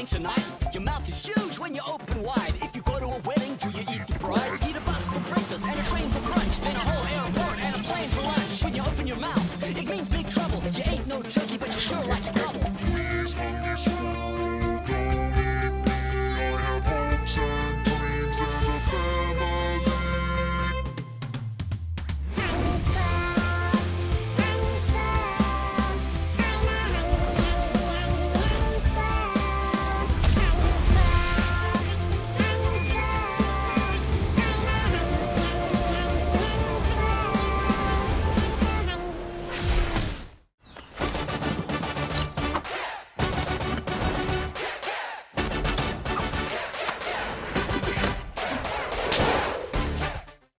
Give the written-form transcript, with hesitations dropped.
drinks a night. Your mouth is huge when you open wide. If you go to a wedding, do you eat the bride? Eat a bus for breakfast and a train for brunch, then a whole airport and a plane for lunch. When you open your mouth, it means big trouble. You ain't no turkey, but you sure like to gobble. Please hold me slow.